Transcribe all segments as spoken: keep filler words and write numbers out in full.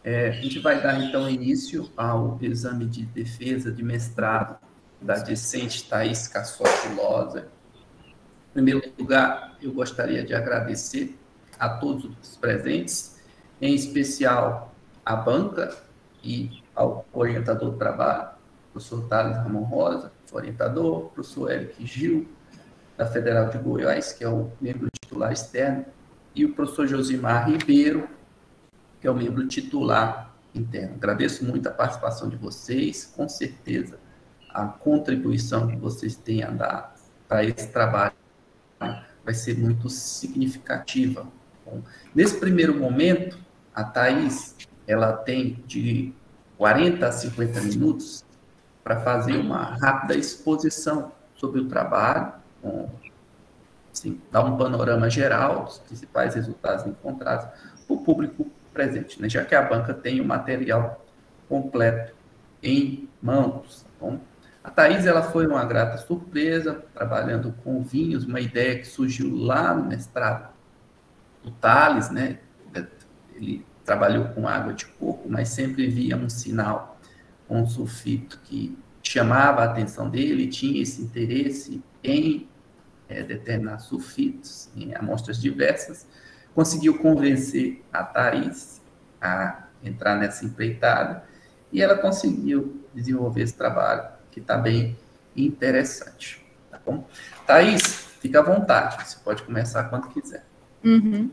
É, a gente vai dar, então, início ao exame de defesa de mestrado da discente Thaís Cassotti Loser. Em primeiro lugar, eu gostaria de agradecer a todos os presentes, em especial à banca e ao orientador do trabalho, professor Thales Ramon Rosa, orientador, professor Eric Gil, da Federal de Goiás, que é o membro titular externo, e o professor Josimar Ribeiro, que é o membro titular interno. Agradeço muito a participação de vocês, com certeza a contribuição que vocês têm a dar para esse trabalho vai ser muito significativa. Bom, nesse primeiro momento, a Thaís, ela tem de quarenta a cinquenta minutos para fazer uma rápida exposição sobre o trabalho, com, assim, dar um panorama geral dos principais resultados encontrados para o público presente, né? Já que a banca tem o material completo em mãos. Tá bom? A Thaís, ela foi uma grata surpresa, trabalhando com vinhos, uma ideia que surgiu lá no mestrado do Thales, né? Ele trabalhou com água de coco, mas sempre via um sinal com sulfito que chamava a atenção dele, tinha esse interesse em é, determinar sulfitos em amostras diversas, conseguiu convencer a Thaís a entrar nessa empreitada, e ela conseguiu desenvolver esse trabalho, que está bem interessante. Tá bom? Thaís, fica à vontade, você pode começar quando quiser. Uhum.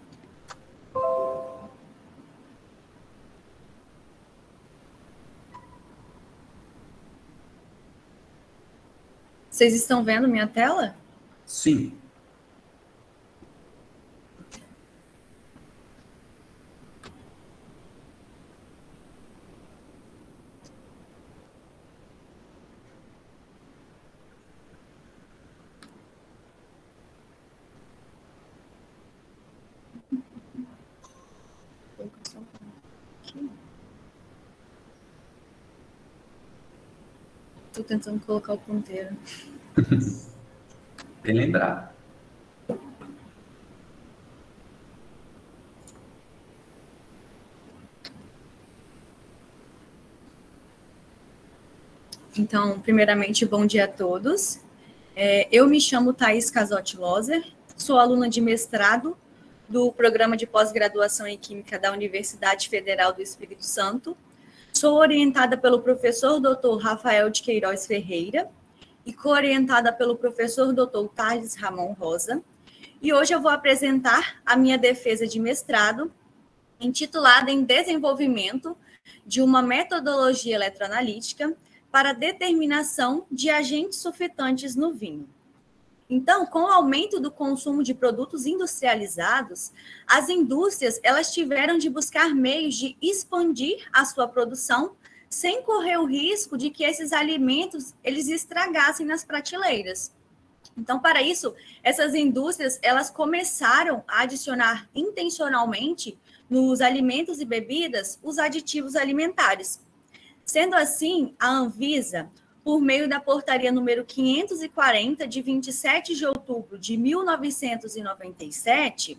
Vocês estão vendo minha tela? Sim. Estou tentando colocar o ponteiro. Bem lembrado. Então, primeiramente, bom dia a todos. É, eu me chamo Thaís Cassotti Loser, sou aluna de mestrado do Programa de Pós-Graduação em Química da Universidade Federal do Espírito Santo. Sou orientada pelo professor doutor Rafael de Queiroz Ferreira e co-orientada pelo professor doutor Thales Ramon Rosa. E hoje eu vou apresentar a minha defesa de mestrado, intitulada em Desenvolvimento de uma metodologia eletroanalítica para determinação de agentes sulfitantes no vinho. Então, com o aumento do consumo de produtos industrializados, as indústrias elas tiveram de buscar meios de expandir a sua produção sem correr o risco de que esses alimentos eles estragassem nas prateleiras. Então, para isso, essas indústrias elas começaram a adicionar intencionalmente nos alimentos e bebidas os aditivos alimentares. Sendo assim, a Anvisa, por meio da portaria número quinhentos e quarenta, de vinte e sete de outubro de mil novecentos e noventa e sete,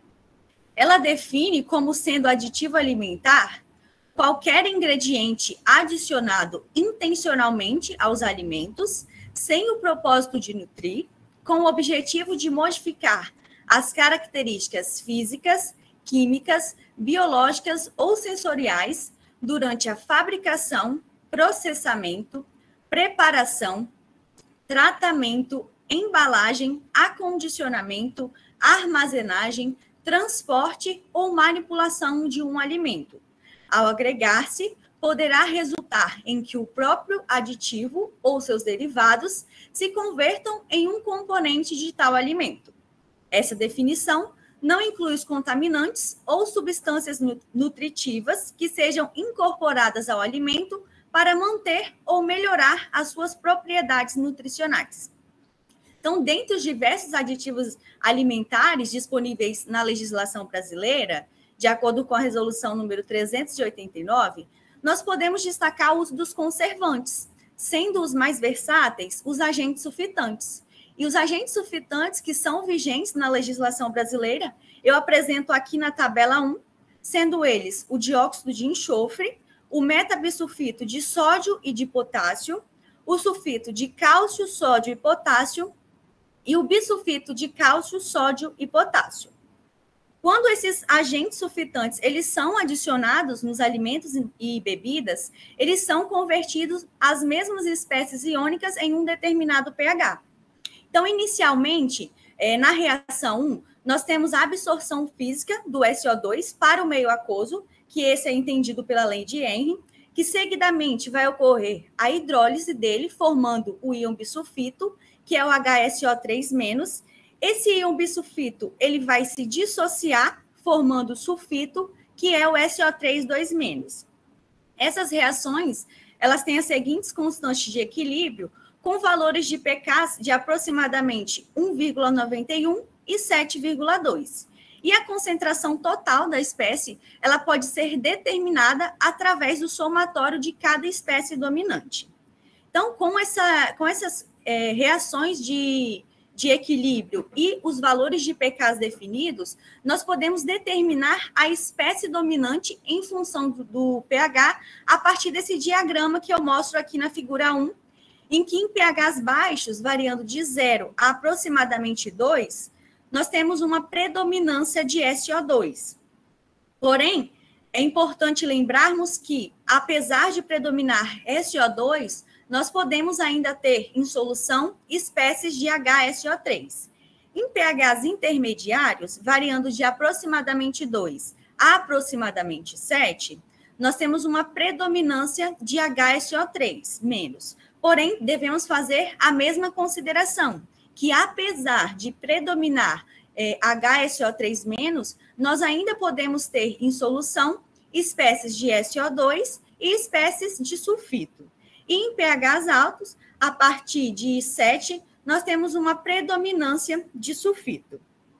ela define como sendo aditivo alimentar qualquer ingrediente adicionado intencionalmente aos alimentos, sem o propósito de nutrir, com o objetivo de modificar as características físicas, químicas, biológicas ou sensoriais durante a fabricação, processamento, preparação, tratamento, embalagem, acondicionamento, armazenagem, transporte ou manipulação de um alimento. Ao agregar-se, poderá resultar em que o próprio aditivo ou seus derivados se convertam em um componente de tal alimento. Essa definição não inclui os contaminantes ou substâncias nutritivas que sejam incorporadas ao alimento para manter ou melhorar as suas propriedades nutricionais. Então, dentre os diversos aditivos alimentares disponíveis na legislação brasileira, de acordo com a resolução número trezentos e oitenta e nove, nós podemos destacar o uso dos conservantes, sendo os mais versáteis os agentes sulfitantes. E os agentes sulfitantes que são vigentes na legislação brasileira, eu apresento aqui na tabela um, sendo eles o dióxido de enxofre, o metabisulfito de sódio e de potássio, o sulfito de cálcio, sódio e potássio e o bisulfito de cálcio, sódio e potássio. Quando esses agentes sulfitantes eles são adicionados nos alimentos e bebidas, eles são convertidos às mesmas espécies iônicas em um determinado pH. Então, inicialmente, é, na reação um, nós temos a absorção física do S O dois para o meio aquoso, que esse é entendido pela lei de Henry, que seguidamente vai ocorrer a hidrólise dele, formando o íon bisulfito, que é o H S O três menos. Esse íon bisulfito ele vai se dissociar, formando o sulfito, que é o S O três dois menos. Essas reações elas têm as seguintes constantes de equilíbrio, com valores de pKs de aproximadamente um vírgula noventa e um e sete vírgula dois. E a concentração total da espécie ela pode ser determinada através do somatório de cada espécie dominante. Então, com, essa, com essas é, reações de, de equilíbrio e os valores de pKs definidos, nós podemos determinar a espécie dominante em função do, do pH a partir desse diagrama que eu mostro aqui na figura um, em que em pHs baixos, variando de zero a aproximadamente dois, nós temos uma predominância de S O dois. Porém, é importante lembrarmos que, apesar de predominar S O dois, nós podemos ainda ter em solução espécies de H S O três. Em pHs intermediários, variando de aproximadamente dois a aproximadamente sete, nós temos uma predominância de H S O três menos. Porém, devemos fazer a mesma consideração, que apesar de predominar é, H S O três menos, nós ainda podemos ter em solução espécies de S O dois e espécies de sulfito. E em pHs altos, a partir de sete, nós temos uma predominância de sulfito.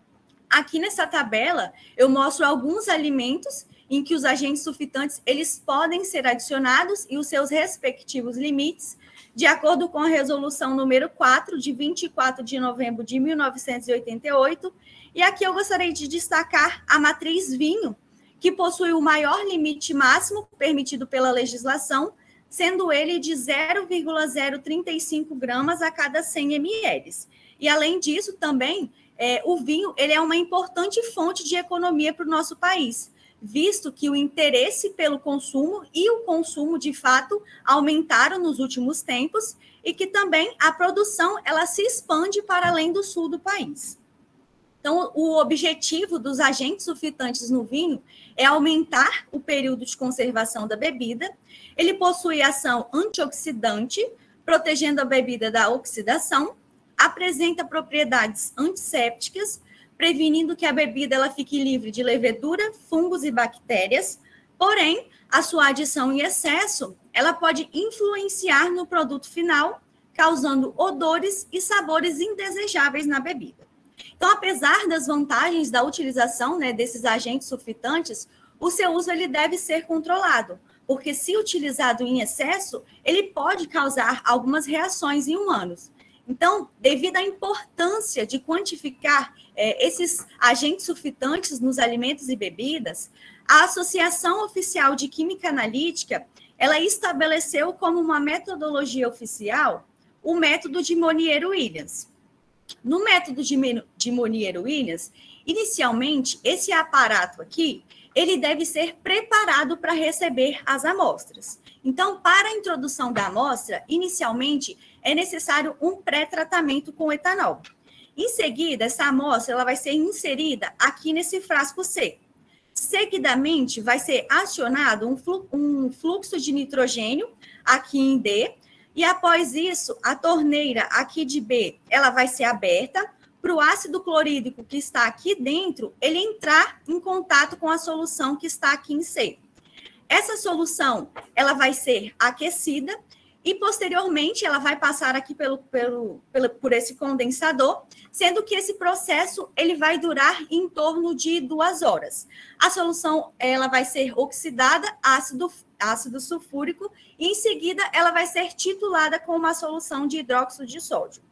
Aqui nessa tabela, eu mostro alguns alimentos em que os agentes sulfitantes eles podem ser adicionados e os seus respectivos limites, de acordo com a resolução número quatro, de vinte e quatro de novembro de mil novecentos e oitenta e oito. E aqui eu gostaria de destacar a matriz vinho, que possui o maior limite máximo permitido pela legislação, sendo ele de zero vírgula zero trinta e cinco gramas a cada cem mililitros. E, além disso, também, é, o vinho ele é uma importante fonte de economia para o nosso país, visto que o interesse pelo consumo e o consumo, de fato, aumentaram nos últimos tempos e que também a produção ela se expande para além do sul do país. Então, o objetivo dos agentes sulfitantes no vinho é aumentar o período de conservação da bebida. Ele possui ação antioxidante, protegendo a bebida da oxidação, apresenta propriedades antissépticas, prevenindo que a bebida ela fique livre de levedura, fungos e bactérias. Porém, a sua adição em excesso, ela pode influenciar no produto final, causando odores e sabores indesejáveis na bebida. Então, apesar das vantagens da utilização, né, desses agentes sulfitantes, o seu uso ele deve ser controlado, porque se utilizado em excesso, ele pode causar algumas reações em humanos. Então, devido à importância de quantificar é, esses agentes sulfitantes nos alimentos e bebidas, a Associação Oficial de Química Analítica, ela estabeleceu como uma metodologia oficial o método de Monier-Williams. No método de Monier-Williams, inicialmente, esse aparato aqui, ele deve ser preparado para receber as amostras. Então, para a introdução da amostra, inicialmente, é necessário um pré-tratamento com etanol. Em seguida, essa amostra ela vai ser inserida aqui nesse frasco C. Seguidamente, vai ser acionado um, flu um fluxo de nitrogênio aqui em D, e após isso, a torneira aqui de B, ela vai ser aberta para o ácido clorídrico que está aqui dentro, ele entrar em contato com a solução que está aqui em C. Essa solução, ela vai ser aquecida e, posteriormente, ela vai passar aqui pelo, pelo, pelo, por esse condensador, sendo que esse processo ele vai durar em torno de duas horas. A solução ela vai ser oxidada, ácido, ácido sulfúrico, e, em seguida, ela vai ser titulada com uma solução de hidróxido de sódio.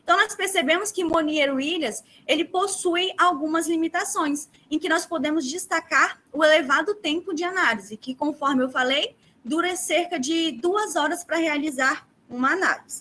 Então, nós percebemos que Monnier-Williams, ele possui algumas limitações, em que nós podemos destacar o elevado tempo de análise, que, conforme eu falei, dura cerca de duas horas para realizar uma análise.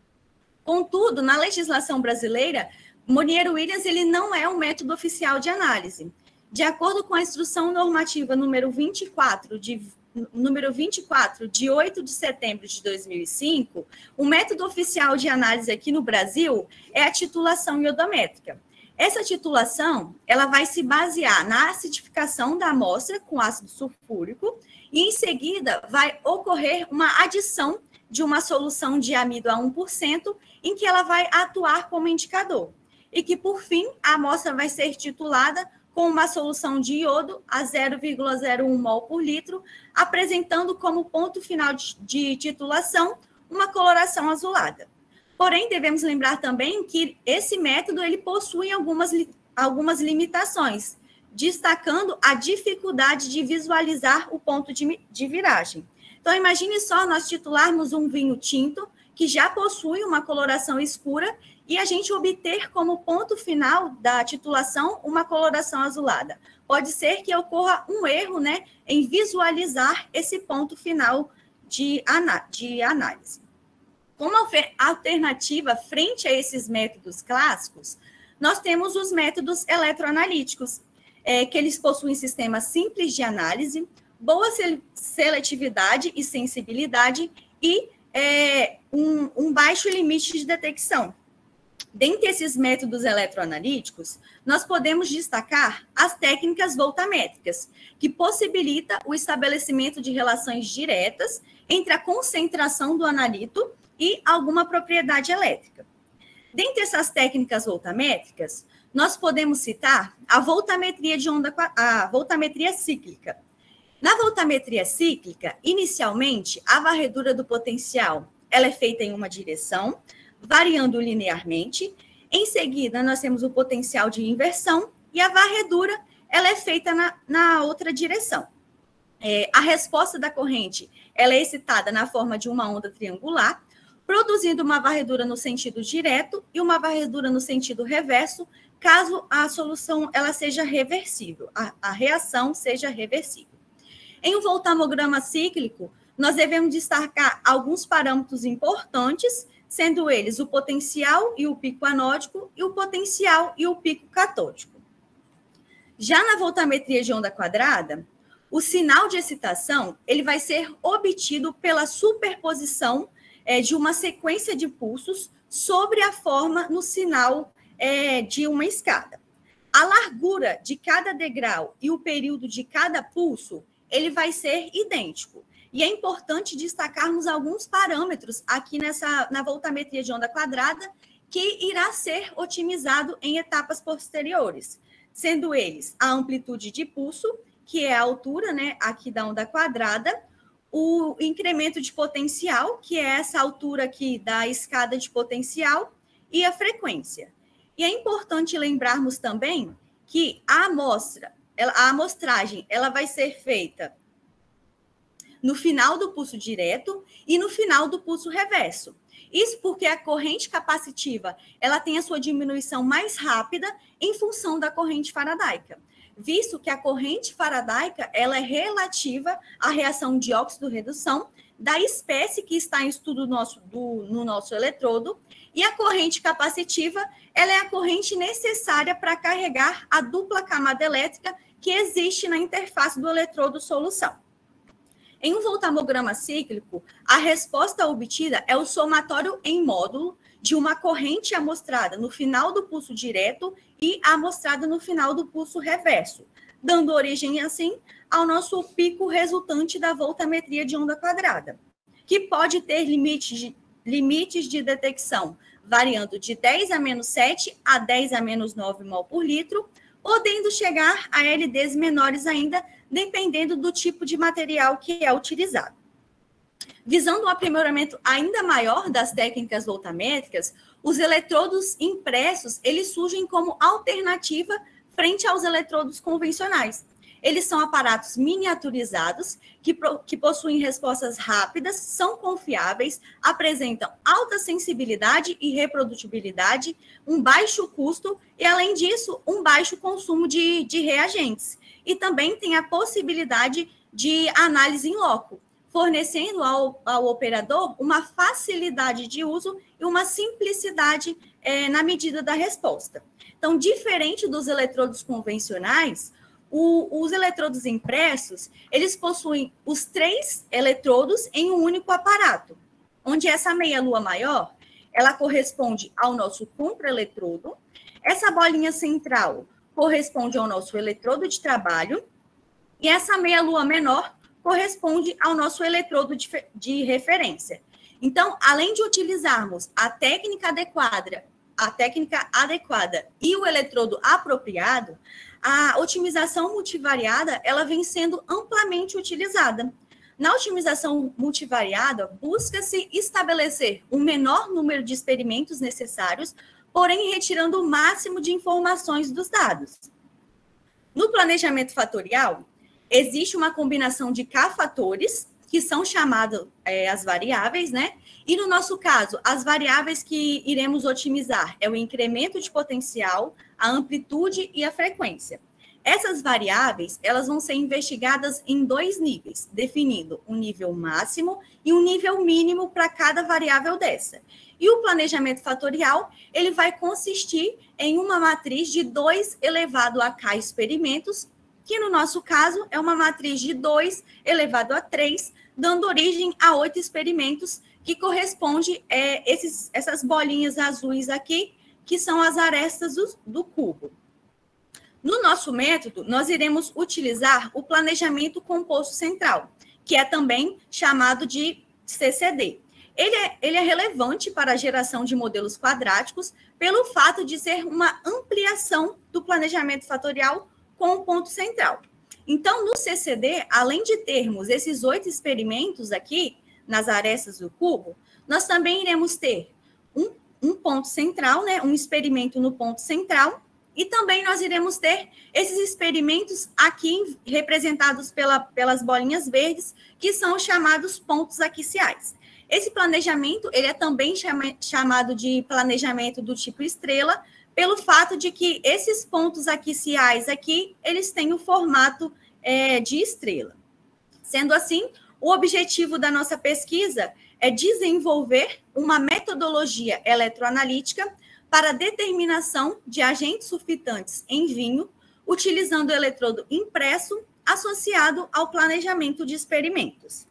Contudo, na legislação brasileira, Monnier-Williams ele não é um método oficial de análise. De acordo com a Instrução Normativa número vinte e quatro, de, número vinte e quatro, de oito de setembro de dois mil e cinco, o método oficial de análise aqui no Brasil é a titulação iodométrica. Essa titulação ela vai se basear na acidificação da amostra com ácido sulfúrico e, em seguida, vai ocorrer uma adição de uma solução de amido a um por cento, em que ela vai atuar como indicador. E que, por fim, a amostra vai ser titulada com uma solução de iodo a zero vírgula zero um mol por litro, apresentando como ponto final de, de titulação uma coloração azulada. Porém, devemos lembrar também que esse método ele possui algumas, algumas limitações, destacando a dificuldade de visualizar o ponto de, de viragem. Então, imagine só nós titularmos um vinho tinto, que já possui uma coloração escura, e a gente obter como ponto final da titulação uma coloração azulada. Pode ser que ocorra um erro, né, em visualizar esse ponto final de, ana- de análise. Como alternativa frente a esses métodos clássicos, nós temos os métodos eletroanalíticos, é, que eles possuem sistemas simples de análise, boa seletividade e sensibilidade e é, um, um baixo limite de detecção. Dentre esses métodos eletroanalíticos, nós podemos destacar as técnicas voltamétricas, que possibilita o estabelecimento de relações diretas entre a concentração do analito e alguma propriedade elétrica. Dentre essas técnicas voltamétricas, nós podemos citar a voltametria de onda, a voltametria cíclica. Na voltametria cíclica, inicialmente, a varredura do potencial ela é feita em uma direção, variando linearmente. Em seguida, nós temos o potencial de inversão e a varredura ela é feita na, na outra direção. É, a resposta da corrente ela é excitada na forma de uma onda triangular, produzindo uma varredura no sentido direto e uma varredura no sentido reverso, caso a solução ela seja reversível, a, a reação seja reversível. Em um voltamograma cíclico, nós devemos destacar alguns parâmetros importantes, sendo eles o potencial e o pico anódico e o potencial e o pico catódico. Já na voltametria de onda quadrada, o sinal de excitação ele vai ser obtido pela superposição é, de uma sequência de pulsos sobre a forma no sinal é, de uma escada. A largura de cada degrau e o período de cada pulso ele vai ser idêntico. E é importante destacarmos alguns parâmetros aqui nessa, na voltametria de onda quadrada, que irá ser otimizado em etapas posteriores, sendo eles a amplitude de pulso, que é a altura, né, aqui da onda quadrada, o incremento de potencial, que é essa altura aqui da escada de potencial, e a frequência. E é importante lembrarmos também que a amostra, a amostragem, ela vai ser feita no final do pulso direto e no final do pulso reverso. Isso porque a corrente capacitiva ela tem a sua diminuição mais rápida em função da corrente faradaica, visto que a corrente faradaica ela é relativa à reação de óxido-redução da espécie que está em estudo nosso, do, no nosso eletrodo, e a corrente capacitiva ela é a corrente necessária para carregar a dupla camada elétrica que existe na interface do eletrodo-solução. Em um voltamograma cíclico, a resposta obtida é o somatório em módulo de uma corrente amostrada no final do pulso direto e amostrada no final do pulso reverso, dando origem, assim, ao nosso pico resultante da voltametria de onda quadrada, que pode ter limites de, limites de detecção variando de dez a menos sete a dez a menos nove mol por litro, podendo chegar a L Ds menores ainda, dependendo do tipo de material que é utilizado. Visando um aprimoramento ainda maior das técnicas voltamétricas, os eletrodos impressos, eles surgem como alternativa frente aos eletrodos convencionais. eles são aparatos miniaturizados, que, que possuem respostas rápidas, são confiáveis, apresentam alta sensibilidade e reprodutibilidade, um baixo custo e, além disso, um baixo consumo de, de reagentes. E também tem a possibilidade de análise em loco, fornecendo ao, ao operador uma facilidade de uso e uma simplicidade é, na medida da resposta. Então, diferente dos eletrodos convencionais, o, os eletrodos impressos, eles possuem os três eletrodos em um único aparato, onde essa meia-lua maior, ela corresponde ao nosso contraeletrodo, essa bolinha central corresponde ao nosso eletrodo de trabalho, e essa meia-lua menor corresponde ao nosso eletrodo de, de referência. Então, além de utilizarmos a técnica adequada, a técnica adequada e o eletrodo apropriado, a otimização multivariada, ela vem sendo amplamente utilizada. Na otimização multivariada, busca-se estabelecer o menor número de experimentos necessários, porém retirando o máximo de informações dos dados. No planejamento fatorial, existe uma combinação de K-fatores, que são chamadas é, as variáveis, né? E no nosso caso, as variáveis que iremos otimizar é o incremento de potencial, a amplitude e a frequência. Essas variáveis, elas vão ser investigadas em dois níveis, definindo um nível máximo e um nível mínimo para cada variável dessa. E o planejamento fatorial, ele vai consistir em uma matriz de dois elevado a K experimentos, que no nosso caso é uma matriz de dois elevado a três, dando origem a oito experimentos, que corresponde a é, esses, essas bolinhas azuis aqui, que são as arestas do, do cubo. No nosso método, nós iremos utilizar o planejamento composto central, que é também chamado de C C D. Ele é, ele é relevante para a geração de modelos quadráticos pelo fato de ser uma ampliação do planejamento fatorial com o ponto central. Então, no C C D, além de termos esses oito experimentos aqui, nas arestas do cubo, nós também iremos ter um, um ponto central, né, um experimento no ponto central, e também nós iremos ter esses experimentos aqui representados pela, pelas bolinhas verdes, que são chamados pontos axiais. Esse planejamento, ele é também chama, chamado de planejamento do tipo estrela, pelo fato de que esses pontos axiais aqui, eles têm o formato é, de estrela. Sendo assim, o objetivo da nossa pesquisa é desenvolver uma metodologia eletroanalítica para a determinação de agentes sulfitantes em vinho, utilizando o eletrodo impresso associado ao planejamento de experimentos.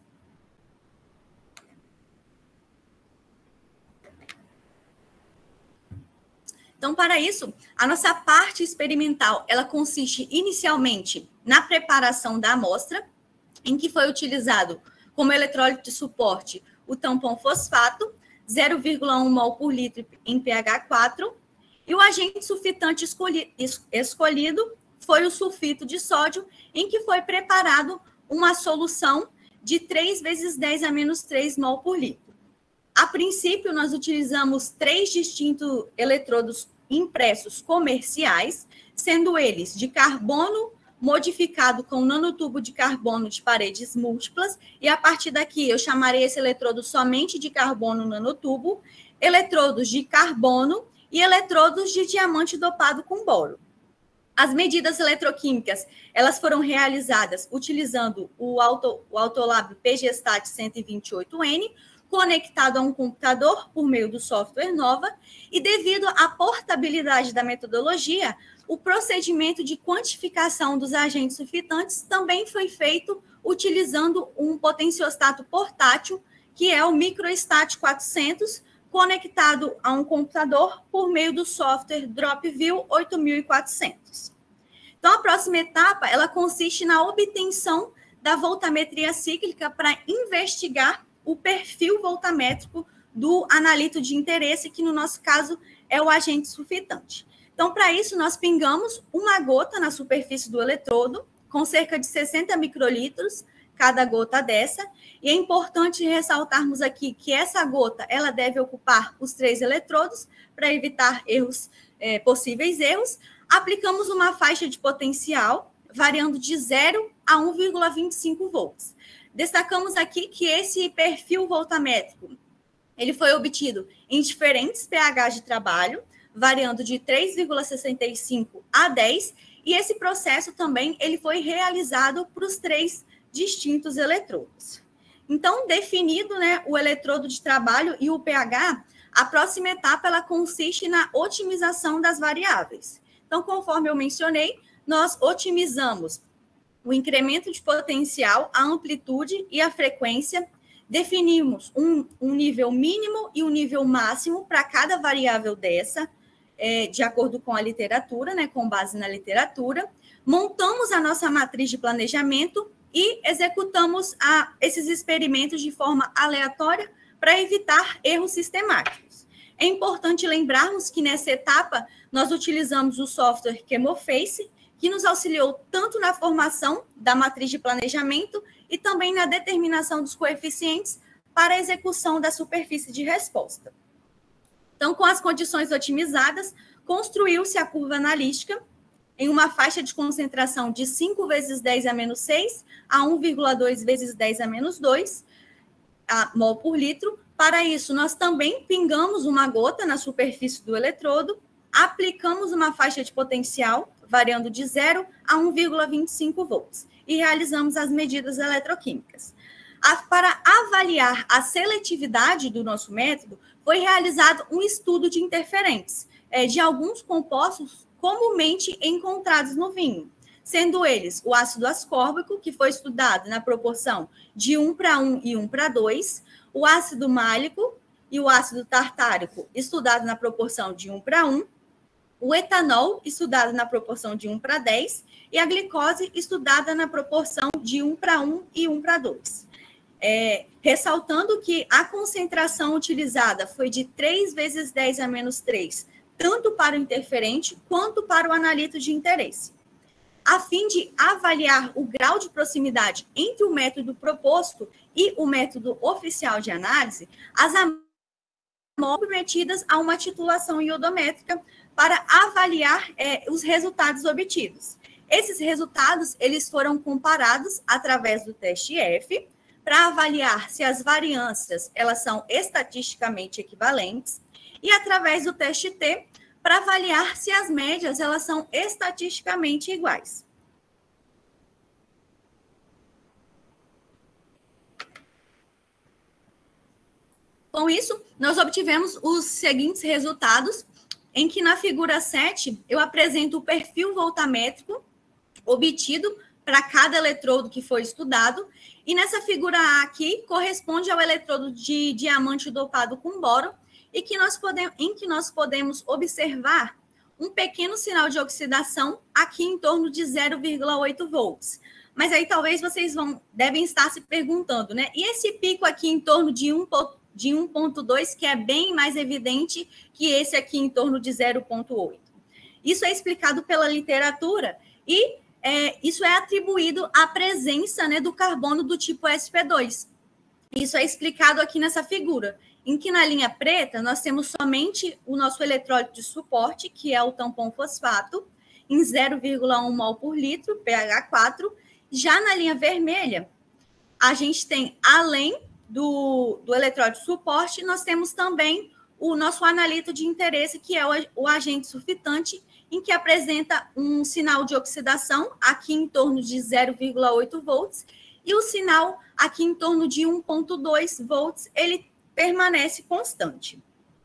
Então, para isso, a nossa parte experimental, ela consiste inicialmente na preparação da amostra, em que foi utilizado como eletrólito de suporte o tampão fosfato, zero vírgula um mol por litro em pH quatro, e o agente sulfitante escolhi, escolhido foi o sulfito de sódio, em que foi preparado uma solução de três vezes dez a menos três mol por litro. A princípio, nós utilizamos três distintos eletrodos impressos comerciais, sendo eles de carbono modificado com nanotubo de carbono de paredes múltiplas, e a partir daqui eu chamarei esse eletrodo somente de carbono nanotubo, eletrodos de carbono e eletrodos de diamante dopado com boro. As medidas eletroquímicas, elas foram realizadas utilizando o, auto, o Autolab P G Stat cento e vinte e oito N, conectado a um computador por meio do software Nova, e devido à portabilidade da metodologia, o procedimento de quantificação dos agentes sulfitantes também foi feito utilizando um potenciostato portátil, que é o Microstat quatrocentos, conectado a um computador por meio do software DropView oito mil e quatrocentos. Então, a próxima etapa, ela consiste na obtenção da voltametria cíclica para investigar o perfil voltamétrico do analito de interesse, que no nosso caso é o agente sulfitante. Então, para isso, nós pingamos uma gota na superfície do eletrodo, com cerca de sessenta microlitros, cada gota dessa, e é importante ressaltarmos aqui que essa gota, ela deve ocupar os três eletrodos, para evitar erros, é, possíveis erros. Aplicamos uma faixa de potencial, variando de zero a um vírgula vinte e cinco volts. Destacamos aqui que esse perfil voltamétrico ele foi obtido em diferentes pHs de trabalho, variando de três vírgula sessenta e cinco a dez, e esse processo também ele foi realizado para os três distintos eletrodos. Então, definido, né, o eletrodo de trabalho e o pH, a próxima etapa ela consiste na otimização das variáveis. Então, conforme eu mencionei, nós otimizamos o incremento de potencial, a amplitude e a frequência, definimos um, um nível mínimo e um nível máximo para cada variável dessa, é, de acordo com a literatura, né, com base na literatura, montamos a nossa matriz de planejamento e executamos a, esses experimentos de forma aleatória para evitar erros sistemáticos. É importante lembrarmos que nessa etapa nós utilizamos o software Chemoface, que nos auxiliou tanto na formação da matriz de planejamento e também na determinação dos coeficientes para a execução da superfície de resposta. Então, com as condições otimizadas, construiu-se a curva analítica em uma faixa de concentração de cinco vezes dez a menos seis a um vírgula dois vezes dez a menos dois a mol por litro. Para isso, nós também pingamos uma gota na superfície do eletrodo, aplicamos uma faixa de potencial, variando de zero a um vírgula vinte e cinco volts, e realizamos as medidas eletroquímicas. A, para avaliar a seletividade do nosso método, foi realizado um estudo de interferentes é, de alguns compostos comumente encontrados no vinho, sendo eles o ácido ascórbico, que foi estudado na proporção de um para um e um para dois, o ácido málico e o ácido tartárico, estudado na proporção de um para um, o etanol, estudado na proporção de um para dez, e a glicose, estudada na proporção de um para um e um para dois. É, ressaltando que a concentração utilizada foi de três vezes dez a menos três, tanto para o interferente quanto para o analito de interesse. A fim de avaliar o grau de proximidade entre o método proposto e o método oficial de análise, as amostras foram submetidas a uma titulação iodométrica para avaliar é, os resultados obtidos. Esses resultados eles foram comparados através do teste F, para avaliar se as variâncias elas são estatisticamente equivalentes, e através do teste T, para avaliar se as médias elas são estatisticamente iguais. Com isso, nós obtivemos os seguintes resultados, em que na figura sete eu apresento o perfil voltamétrico obtido para cada eletrodo que foi estudado, e nessa figura A aqui corresponde ao eletrodo de diamante dopado com boro, e que nós podemos, em que nós podemos observar um pequeno sinal de oxidação aqui em torno de zero vírgula oito volts. Mas aí talvez vocês vão, devem estar se perguntando, né? E esse pico aqui em torno de um ponto dois, que é bem mais evidente que esse aqui em torno de zero vírgula oito. Isso é explicado pela literatura e é, isso é atribuído à presença, né, do carbono do tipo S P dois. Isso é explicado aqui nessa figura, em que na linha preta nós temos somente o nosso eletrólito de suporte, que é o tampão fosfato, em zero vírgula um mol por litro, pH quatro. Já na linha vermelha, a gente tem, além do, do eletrólito de suporte, nós temos também o nosso analito de interesse, que é o, o agente sulfitante, em que apresenta um sinal de oxidação aqui em torno de zero vírgula oito volts, e o sinal aqui em torno de um ponto dois volts, ele permanece constante.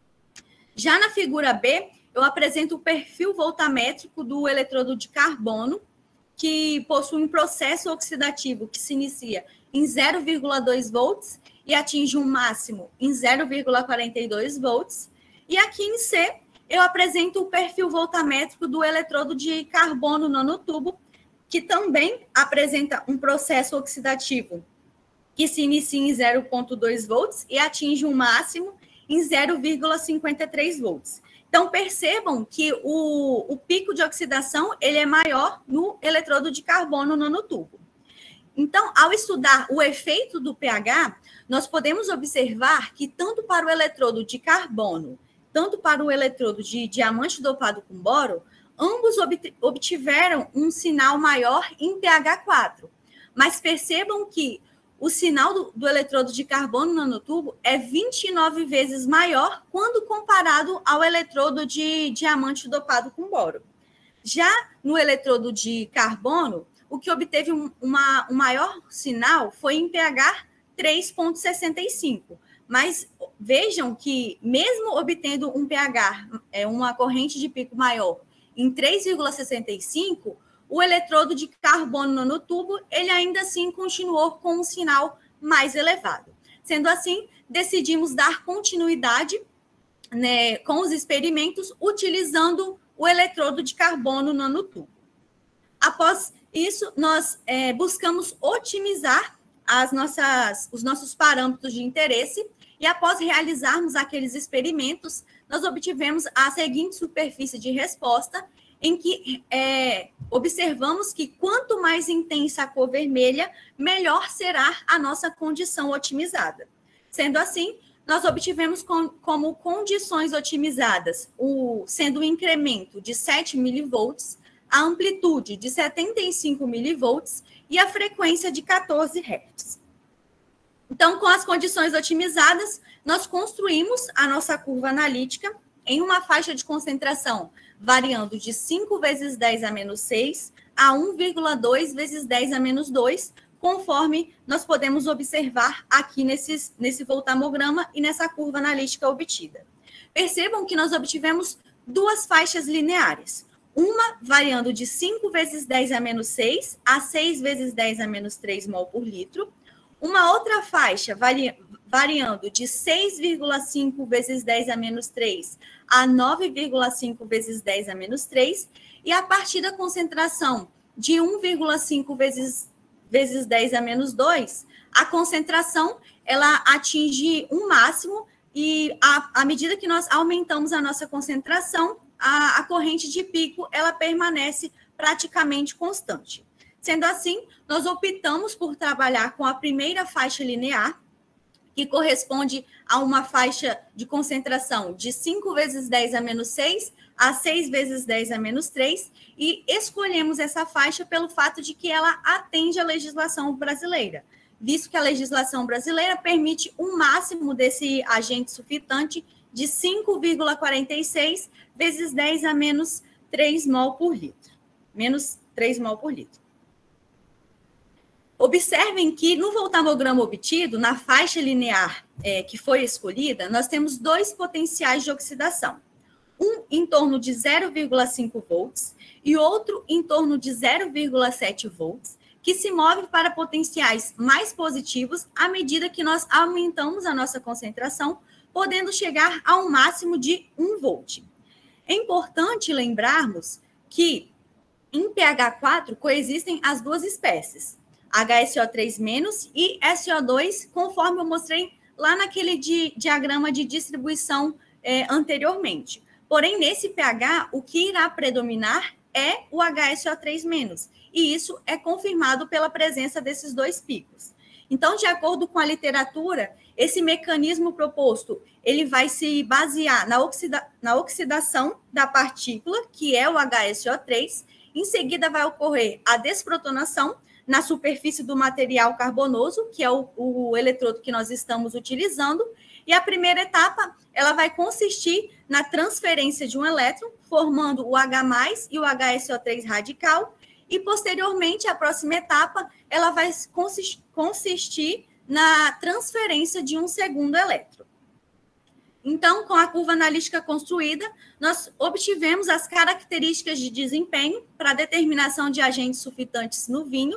Já na figura B, eu apresento o perfil voltamétrico do eletrodo de carbono, que possui um processo oxidativo que se inicia em zero vírgula dois volts e atinge um máximo em zero vírgula quarenta e dois volts. E aqui em C, eu apresento o perfil voltamétrico do eletrodo de carbono nanotubo, que também apresenta um processo oxidativo que se inicia em zero vírgula dois volts e atinge um máximo em zero vírgula cinquenta e três volts. Então, percebam que o, o pico de oxidação ele é maior no eletrodo de carbono nanotubo. Então, ao estudar o efeito do pH, nós podemos observar que tanto para o eletrodo de carbono, tanto para o eletrodo de diamante dopado com boro, ambos obtiveram um sinal maior em P H quatro. Mas percebam que o sinal do, do eletrodo de carbono nanotubo é vinte e nove vezes maior quando comparado ao eletrodo de diamante dopado com boro. Já no eletrodo de carbono, o que obteve um, uma, um maior sinal foi em P H três vírgula sessenta e cinco. Mas vejam que, mesmo obtendo um pH, é, uma corrente de pico maior em três vírgula sessenta e cinco, o eletrodo de carbono nanotubo, ele ainda assim continuou com um sinal mais elevado. Sendo assim, decidimos dar continuidade, né, com os experimentos utilizando o eletrodo de carbono nanotubo. Após isso, nós é, buscamos otimizar as nossas, os nossos parâmetros de interesse e, após realizarmos aqueles experimentos, nós obtivemos a seguinte superfície de resposta, em que é, observamos que quanto mais intensa a cor vermelha, melhor será a nossa condição otimizada. Sendo assim, nós obtivemos com, como condições otimizadas, o, sendo um incremento de sete milivolts, a amplitude de setenta e cinco milivolts e a frequência de quatorze hertz. Então, com as condições otimizadas, nós construímos a nossa curva analítica em uma faixa de concentração variando de cinco vezes dez a menos seis a um vírgula dois vezes dez a menos dois, conforme nós podemos observar aqui nesses, nesse voltammograma e nessa curva analítica obtida. Percebam que nós obtivemos duas faixas lineares, uma variando de cinco vezes dez a menos seis a seis vezes dez a menos três mol por litro, uma outra faixa vari, variando de seis vírgula cinco vezes dez a menos três a nove vírgula cinco vezes dez a menos três, e a partir da concentração de um vírgula cinco vezes, vezes dez a menos dois, a concentração ela atinge um máximo, e à, à medida que nós aumentamos a nossa concentração, a, a corrente de pico ela permanece praticamente constante. Sendo assim, nós optamos por trabalhar com a primeira faixa linear, que corresponde a uma faixa de concentração de cinco vezes dez a menos seis a seis vezes dez a menos três, e escolhemos essa faixa pelo fato de que ela atende à legislação brasileira, visto que a legislação brasileira permite um máximo desse agente sulfitante de cinco vírgula quarenta e seis vezes dez a menos três mol por litro, menos três mol por litro. Observem que no voltammograma obtido, na faixa linear é, que foi escolhida, nós temos dois potenciais de oxidação. Um em torno de zero vírgula cinco volts e outro em torno de zero vírgula sete volts, que se move para potenciais mais positivos à medida que nós aumentamos a nossa concentração, podendo chegar a um máximo de um volt. É importante lembrarmos que em P H quatro coexistem as duas espécies, H S O três menos e S O dois, conforme eu mostrei lá naquele di diagrama de distribuição é, anteriormente. Porém, nesse pH, o que irá predominar é o H S O três menos, e isso é confirmado pela presença desses dois picos. Então, de acordo com a literatura, esse mecanismo proposto, ele vai se basear na, oxida na oxidação da partícula, que é o H S O três, em seguida vai ocorrer a desprotonação na superfície do material carbonoso, que é o, o eletrodo que nós estamos utilizando, e a primeira etapa, ela vai consistir na transferência de um elétron, formando o H mais e o H S O três radical, e posteriormente, a próxima etapa, ela vai consistir na transferência de um segundo elétron. Então, com a curva analítica construída, nós obtivemos as características de desempenho para a determinação de agentes sulfitantes no vinho.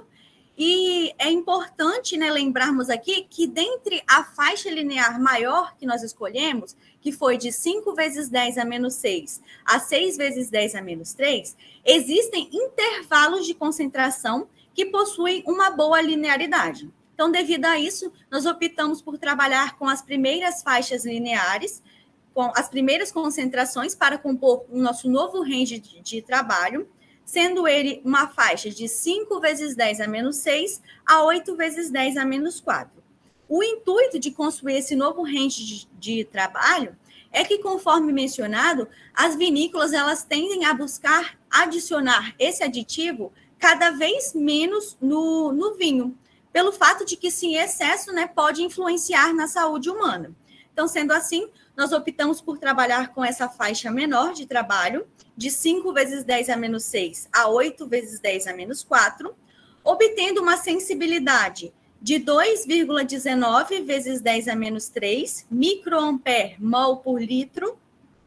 E é importante, né, lembrarmos aqui que dentre a faixa linear maior que nós escolhemos, que foi de cinco vezes dez a menos seis a seis vezes dez a menos três, existem intervalos de concentração que possuem uma boa linearidade. Então, devido a isso, nós optamos por trabalhar com as primeiras faixas lineares, com as primeiras concentrações para compor o nosso novo range de, de trabalho, sendo ele uma faixa de cinco vezes dez a menos seis a oito vezes dez a menos quatro. o intuito de construir esse novo range de, de trabalho é que, conforme mencionado, as vinícolas elas tendem a buscar adicionar esse aditivo cada vez menos no, no vinho, pelo fato de que, se em excesso, né, pode influenciar na saúde humana. Então, sendo assim, nós optamos por trabalhar com essa faixa menor de trabalho, de cinco vezes dez a menos seis a oito vezes dez a menos quatro, obtendo uma sensibilidade de dois vírgula dezenove vezes dez a menos três microampere mol por litro,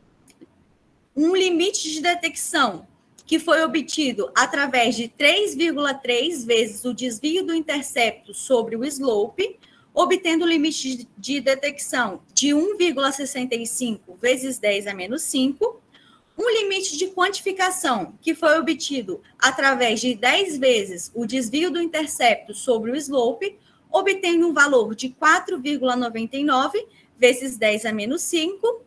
um limite de detecção que foi obtido através de três vírgula três vezes o desvio do intercepto sobre o slope, obtendo o limite de detecção de um vírgula sessenta e cinco vezes dez a menos cinco, um limite de quantificação que foi obtido através de dez vezes o desvio do intercepto sobre o slope, obtendo um valor de quatro vírgula noventa e nove vezes dez a menos cinco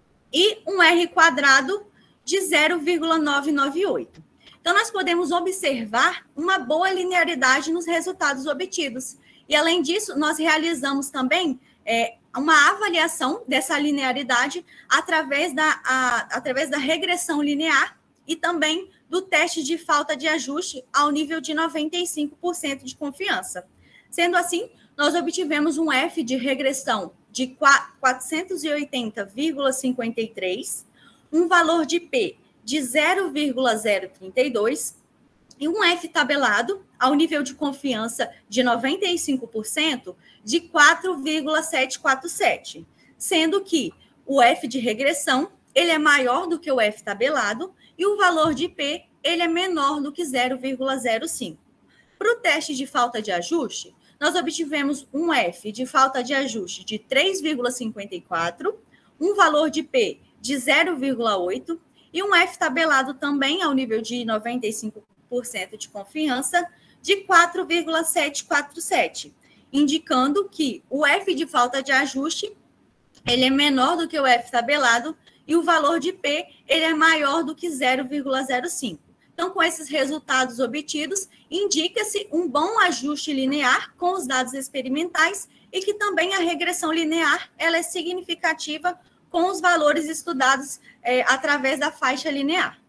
e um R quadrado de zero vírgula novecentos e noventa e oito. Então, nós podemos observar uma boa linearidade nos resultados obtidos. E, além disso, nós realizamos também é, uma avaliação dessa linearidade através da, a, através da regressão linear e também do teste de falta de ajuste ao nível de noventa e cinco por cento de confiança. Sendo assim, nós obtivemos um F de regressão de quatrocentos e oitenta vírgula cinquenta e três, um valor de P de zero vírgula zero trinta e dois e um F tabelado ao nível de confiança de noventa e cinco por cento de quatro vírgula setecentos e quarenta e sete, sendo que o F de regressão ele é maior do que o F tabelado e o valor de P ele é menor do que zero vírgula zero cinco. Para o teste de falta de ajuste, nós obtivemos um F de falta de ajuste de três vírgula cinquenta e quatro, um valor de P de zero vírgula oito e um F tabelado também ao nível de noventa e cinco por cento de confiança de quatro vírgula setecentos e quarenta e sete, indicando que o F de falta de ajuste ele é menor do que o F tabelado e o valor de P ele é maior do que zero vírgula zero cinco. Então, com esses resultados obtidos, indica-se um bom ajuste linear com os dados experimentais e que também a regressão linear ela é significativa com os valores estudados é, através da faixa linear.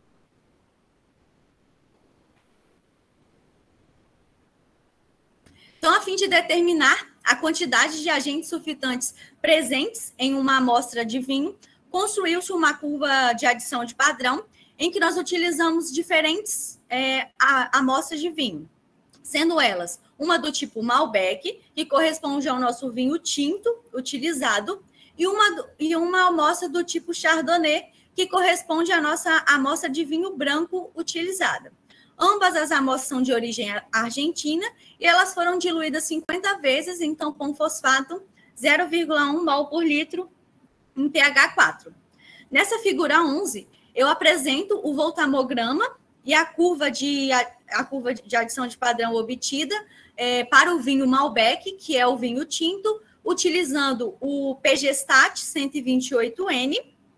Então, a fim de determinar a quantidade de agentes sulfitantes presentes em uma amostra de vinho, construiu-se uma curva de adição de padrão em que nós utilizamos diferentes é, amostras de vinho, sendo elas uma do tipo Malbec, que corresponde ao nosso vinho tinto utilizado, e uma, e uma amostra do tipo Chardonnay, que corresponde à nossa amostra de vinho branco utilizada. Ambas as amostras são de origem argentina e elas foram diluídas cinquenta vezes em tampão fosfato zero vírgula um mol por litro em pH quatro. Nessa figura onze, eu apresento o voltamograma e a curva de, a, a curva de adição de padrão obtida é, para o vinho Malbec, que é o vinho tinto, utilizando o P G Stat cento e vinte e oito N.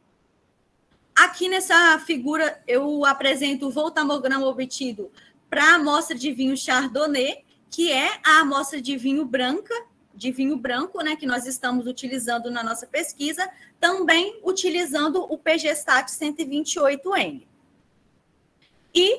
Aqui nessa figura eu apresento o voltamograma obtido para a amostra de vinho Chardonnay, que é a amostra de vinho branca, de vinho branco, né, que nós estamos utilizando na nossa pesquisa, também utilizando o P G Stat cento e vinte e oito N. E,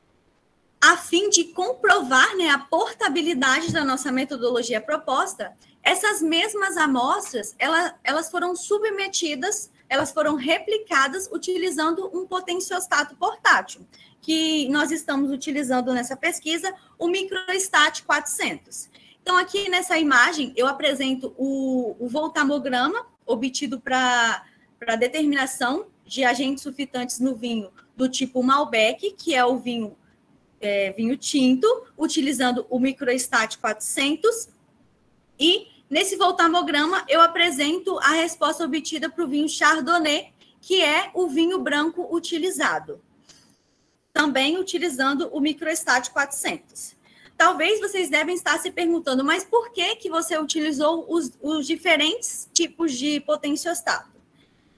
a fim de comprovar, né, a portabilidade da nossa metodologia proposta, essas mesmas amostras, elas, elas foram submetidas, elas foram replicadas utilizando um potenciostato portátil, que nós estamos utilizando nessa pesquisa, o Microstat quatrocentos. Então, aqui nessa imagem, eu apresento o, o voltamograma obtido para a determinação de agentes sulfitantes no vinho do tipo Malbec, que é o vinho, é, vinho tinto, utilizando o Microstat quatrocentos. E, nesse voltamograma, eu apresento a resposta obtida para o vinho Chardonnay, que é o vinho branco utilizado, também utilizando o Microstat quatrocentos. Talvez vocês devem estar se perguntando, mas por que, que você utilizou os, os diferentes tipos de potenciostato?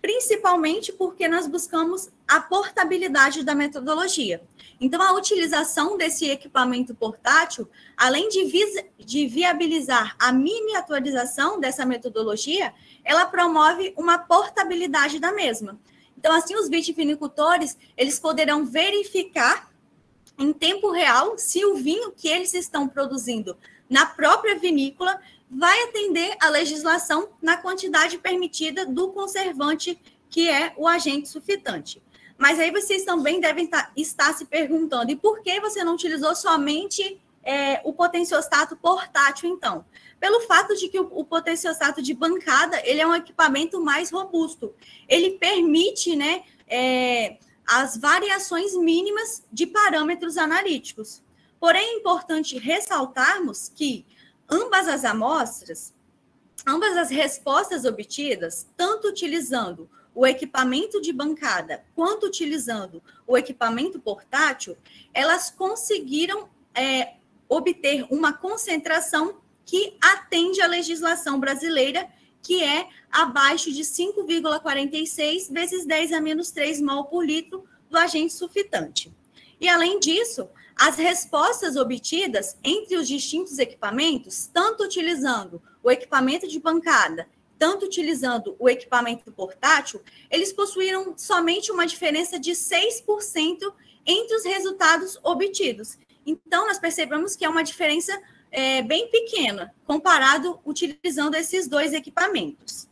principalmente porque nós buscamos a portabilidade da metodologia. Então, a utilização desse equipamento portátil, além de, de viabilizar a miniaturização dessa metodologia, ela promove uma portabilidade da mesma. Então, assim, os vitivinicultores, eles poderão verificar em tempo real se o vinho que eles estão produzindo na própria vinícola vai atender à legislação na quantidade permitida do conservante, que é o agente sulfitante. Mas aí vocês também devem estar se perguntando, e por que você não utilizou somente é, o potenciostato portátil, então? Pelo fato de que o, o potenciostato de bancada, ele é um equipamento mais robusto. Ele permite, né, é, as variações mínimas de parâmetros analíticos. Porém, é importante ressaltarmos que ambas as amostras, ambas as respostas obtidas, tanto utilizando o equipamento de bancada quanto utilizando o equipamento portátil, elas conseguiram é, obter uma concentração que atende à legislação brasileira, que é abaixo de cinco vírgula quarenta e seis vezes dez a menos três mol por litro do agente sulfitante. E, além disso, as respostas obtidas entre os distintos equipamentos, tanto utilizando o equipamento de bancada, tanto utilizando o equipamento portátil, eles possuíram somente uma diferença de seis por cento entre os resultados obtidos. Então, nós percebemos que é uma diferença é, bem pequena, comparado utilizando esses dois equipamentos.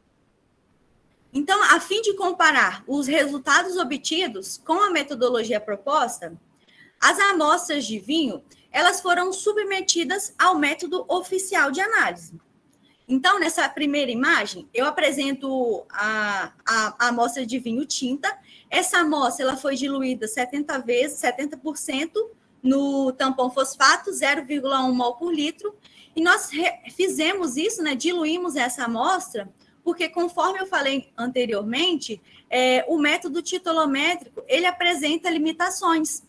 Então, a fim de comparar os resultados obtidos com a metodologia proposta, as amostras de vinho, elas foram submetidas ao método oficial de análise. Então, nessa primeira imagem, eu apresento a, a, a amostra de vinho tinta. Essa amostra ela foi diluída setenta vezes, setenta por cento no tampão fosfato, zero vírgula um mol por litro. E nós fizemos isso, né, diluímos essa amostra, porque, conforme eu falei anteriormente, é, o método titolométrico, ele apresenta limitações,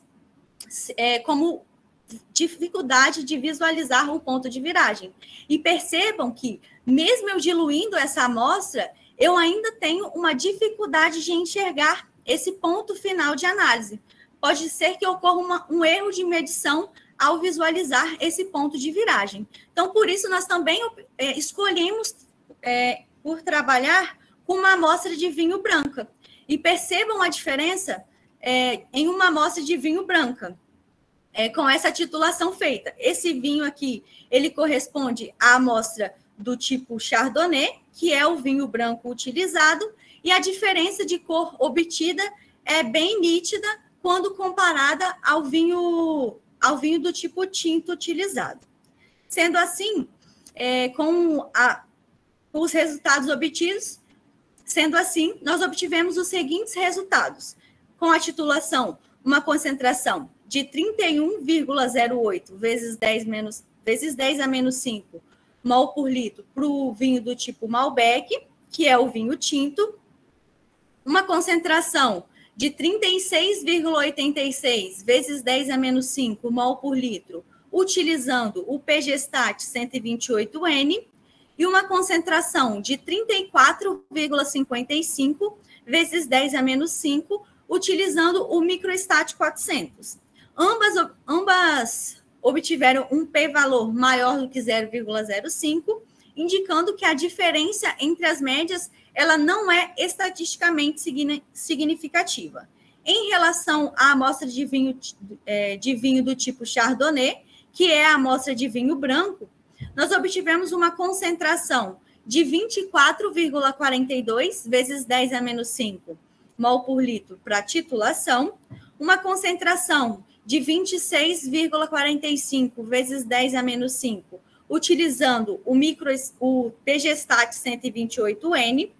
é, como dificuldade de visualizar o ponto de viragem. E percebam que, mesmo eu diluindo essa amostra, eu ainda tenho uma dificuldade de enxergar esse ponto final de análise. Pode ser que ocorra uma, um erro de medição ao visualizar esse ponto de viragem. Então, por isso, nós também é, escolhemos é, por trabalhar com uma amostra de vinho branca. E percebam a diferença é, em uma amostra de vinho branca. É, com essa titulação feita. Esse vinho aqui, ele corresponde à amostra do tipo Chardonnay, que é o vinho branco utilizado, e a diferença de cor obtida é bem nítida quando comparada ao vinho, ao vinho do tipo tinto utilizado. Sendo assim, é, com a, os resultados obtidos, sendo assim, nós obtivemos os seguintes resultados. Com a titulação, uma concentração de trinta e um vírgula zero oito vezes dez, menos, vezes dez a menos cinco mol por litro para o vinho do tipo Malbec, que é o vinho tinto, uma concentração de trinta e seis vírgula oitenta e seis vezes dez a menos cinco mol por litro, utilizando o P G Stat cento e vinte e oito N, e uma concentração de trinta e quatro vírgula cinquenta e cinco vezes dez a menos cinco, utilizando o Microstat quatrocentos. Ambas, ambas obtiveram um p-valor maior do que zero vírgula zero cinco, indicando que a diferença entre as médias ela não é estatisticamente significativa. Em relação à amostra de vinho, de vinho do tipo Chardonnay, que é a amostra de vinho branco, nós obtivemos uma concentração de vinte e quatro vírgula quarenta e dois vezes dez a menos cinco mol por litro para titulação, uma concentração de vinte e seis vírgula quarenta e cinco vezes dez a menos cinco, utilizando o, micro, o P G Stat cento e vinte e oito N,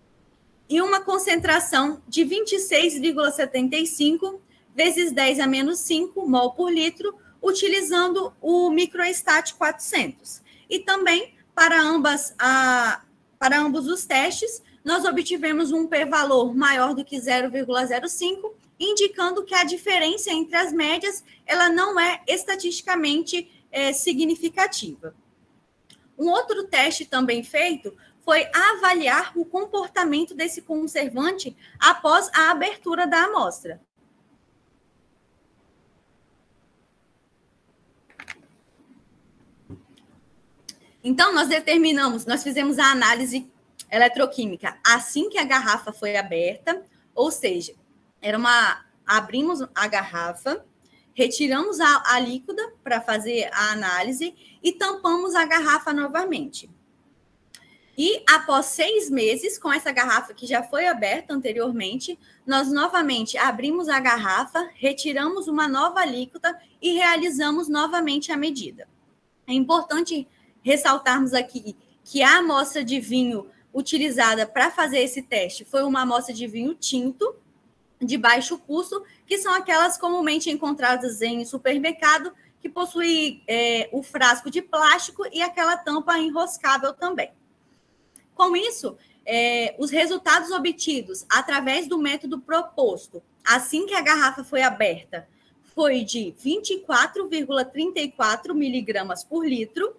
e uma concentração de vinte e seis vírgula setenta e cinco vezes dez a menos cinco mol por litro, utilizando o Microstat quatrocentos. E também, para, ambas, a, para ambos os testes, nós obtivemos um p-valor maior do que zero vírgula zero cinco, indicando que a diferença entre as médias ela não é estatisticamente é, significativa. Um outro teste também feito foi avaliar o comportamento desse conservante após a abertura da amostra. Então, nós determinamos, nós fizemos a análise eletroquímica assim que a garrafa foi aberta, ou seja, era uma, abrimos a garrafa, retiramos a, a líquida para fazer a análise e tampamos a garrafa novamente. E após seis meses, com essa garrafa que já foi aberta anteriormente, nós novamente abrimos a garrafa, retiramos uma nova líquida e realizamos novamente a medida. É importante ressaltarmos aqui que a amostra de vinho utilizada para fazer esse teste foi uma amostra de vinho tinto, de baixo custo, que são aquelas comumente encontradas em supermercado, que possui é, o frasco de plástico e aquela tampa enroscável também. Com isso, é, os resultados obtidos através do método proposto, assim que a garrafa foi aberta, foi de vinte e quatro vírgula trinta e quatro miligramas por litro,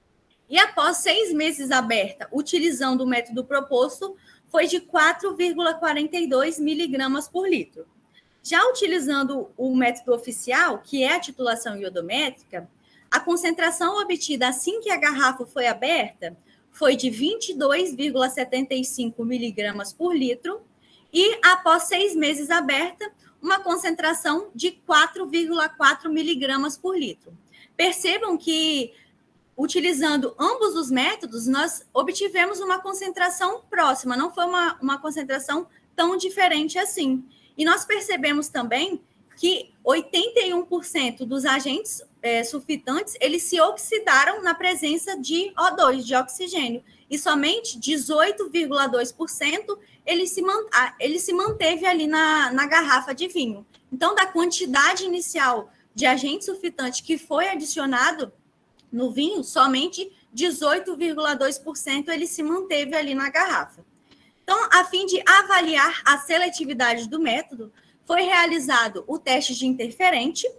e após seis meses aberta, utilizando o método proposto, foi de quatro vírgula quarenta e dois miligramas por litro. Já utilizando o método oficial, que é a titulação iodométrica, a concentração obtida assim que a garrafa foi aberta foi de vinte e dois vírgula setenta e cinco miligramas por litro e, após seis meses aberta, uma concentração de quatro vírgula quatro miligramas por litro. Percebam que, utilizando ambos os métodos, nós obtivemos uma concentração próxima, não foi uma, uma concentração tão diferente assim. E nós percebemos também que oitenta e um por cento dos agentes é, sulfitantes, eles se oxidaram na presença de O dois, de oxigênio, e somente dezoito vírgula dois por cento ele se, man, ele se manteve ali na, na garrafa de vinho. Então, da quantidade inicial de agente sulfitante que foi adicionado no vinho, somente dezoito vírgula dois por cento ele se manteve ali na garrafa. Então, a fim de avaliar a seletividade do método, foi realizado o teste de interferente,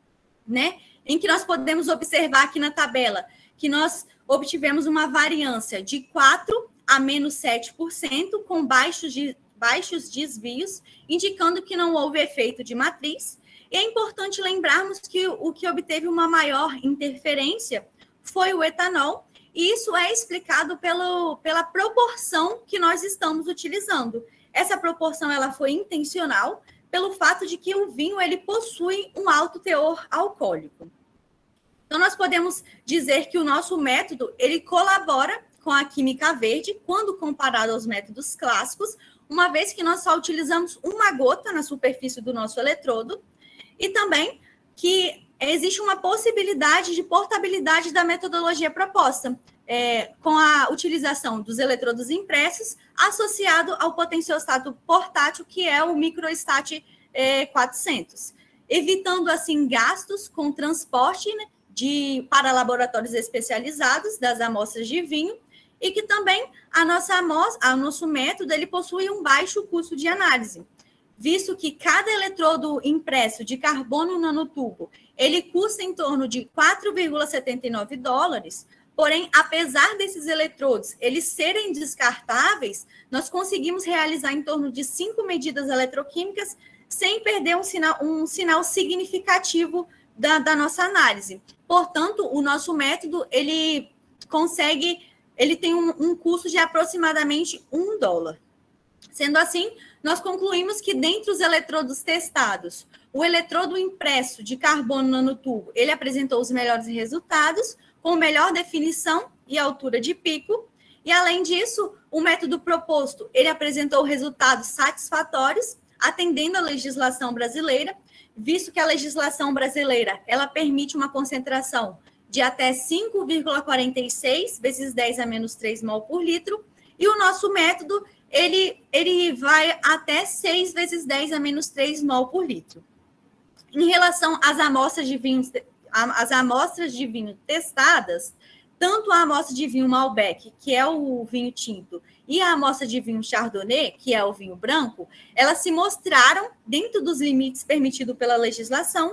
né, em que nós podemos observar aqui na tabela que nós obtivemos uma variância de quatro a menos sete por cento com baixos, de, baixos desvios, indicando que não houve efeito de matriz. E é importante lembrarmos que o que obteve uma maior interferência foi o etanol, e isso é explicado pelo, pela proporção que nós estamos utilizando. Essa proporção ela foi intencional pelo fato de que o vinho ele possui um alto teor alcoólico. Então, nós podemos dizer que o nosso método ele colabora com a química verde quando comparado aos métodos clássicos, uma vez que nós só utilizamos uma gota na superfície do nosso eletrodo, e também que existe uma possibilidade de portabilidade da metodologia proposta, é, com a utilização dos eletrodos impressos associado ao potenciostato portátil, que é o Microstat é, quatrocentos, evitando, assim, gastos com transporte, né, de, para laboratórios especializados das amostras de vinho, e que também a nossa amostra, o nosso método ele possui um baixo custo de análise, visto que cada eletrodo impresso de carbono nanotubo, ele custa em torno de quatro vírgula setenta e nove dólares, porém, apesar desses eletrodos eles serem descartáveis, nós conseguimos realizar em torno de cinco medidas eletroquímicas sem perder um sinal, um sinal significativo da, da nossa análise. Portanto, o nosso método, ele consegue, ele tem um, um custo de aproximadamente um dólar. Sendo assim, nós concluímos que dentre os eletrodos testados, o eletrodo impresso de carbono nanotubo, ele apresentou os melhores resultados, com melhor definição e altura de pico, e além disso, o método proposto, ele apresentou resultados satisfatórios, atendendo à legislação brasileira, visto que a legislação brasileira, ela permite uma concentração de até cinco vírgula quarenta e seis vezes dez a menos três mol por litro, e o nosso método, ele, ele vai até seis vezes dez a menos três mol por litro. Em relação às amostras de vinhos, as amostras de vinho testadas, tanto a amostra de vinho Malbec, que é o vinho tinto, e a amostra de vinho Chardonnay, que é o vinho branco, elas se mostraram dentro dos limites permitidos pela legislação,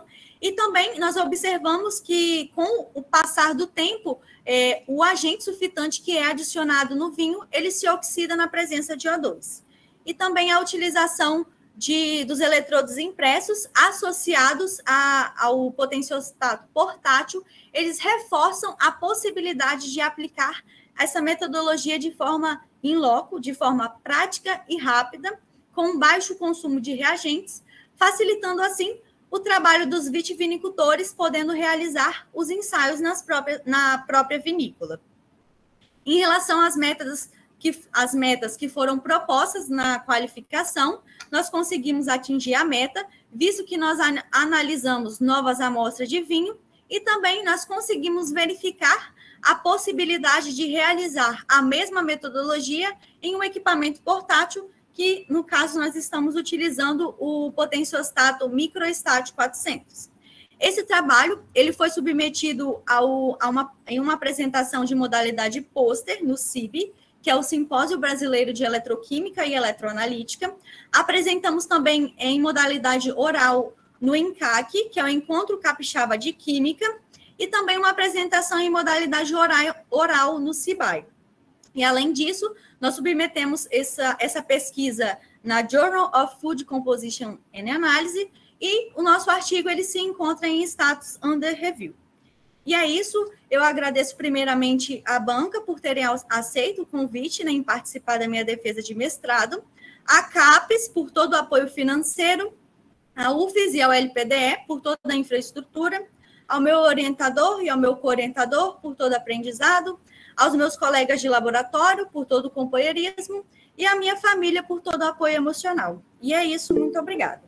E também nós observamos que, com o passar do tempo, é, o agente sulfitante que é adicionado no vinho, ele se oxida na presença de O dois. E também a utilização de, dos eletrodos impressos associados a, ao potenciostato portátil, eles reforçam a possibilidade de aplicar essa metodologia de forma in loco, de forma prática e rápida, com baixo consumo de reagentes, facilitando assim o trabalho dos vitivinicultores, podendo realizar os ensaios nas próprias, na própria vinícola. Em relação às metas, que, às metas que foram propostas na qualificação, nós conseguimos atingir a meta, visto que nós an- analisamos novas amostras de vinho e também nós conseguimos verificar a possibilidade de realizar a mesma metodologia em um equipamento portátil, que, no caso, nós estamos utilizando o potenciostato Microstat quatrocentos. Esse trabalho ele foi submetido ao, a uma, em uma apresentação de modalidade pôster no C I B, que é o Simpósio Brasileiro de Eletroquímica e Eletroanalítica. Apresentamos também em modalidade oral no ENCAC, que é o Encontro Capixaba de Química, e também uma apresentação em modalidade oral, oral no CIBAI. E, além disso, nós submetemos essa, essa pesquisa na Journal of Food Composition and Analysis, e o nosso artigo ele se encontra em status under review. E é isso, eu agradeço primeiramente à banca por terem aceito o convite, né, em participar da minha defesa de mestrado, a CAPES por todo o apoio financeiro, a U F E S e ao L P D E por toda a infraestrutura, ao meu orientador e ao meu co-orientador por todo o aprendizado, aos meus colegas de laboratório por todo o companheirismo e à minha família por todo o apoio emocional. E é isso, muito obrigada.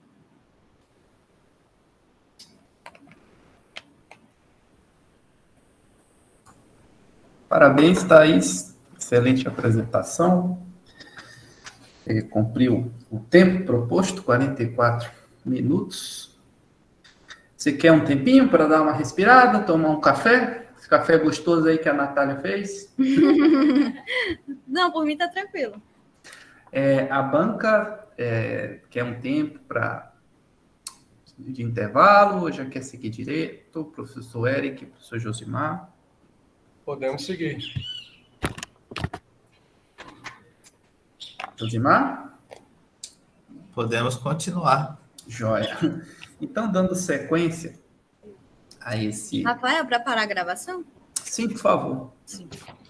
Parabéns, Thaís. Excelente apresentação. É, cumpriu o tempo proposto, quarenta e quatro minutos. Você quer um tempinho para dar uma respirada, tomar um café? Esse café gostoso aí que a Natália fez? Não, por mim tá tranquilo. É, a banca é, quer um tempo para de intervalo, ou já quer seguir direto? Professor Eric, professor Josimar? Podemos seguir. Josimar? Podemos continuar. Joia. Então, dando sequência a esse... Rafael, para parar a gravação? Sim, por favor. Sim.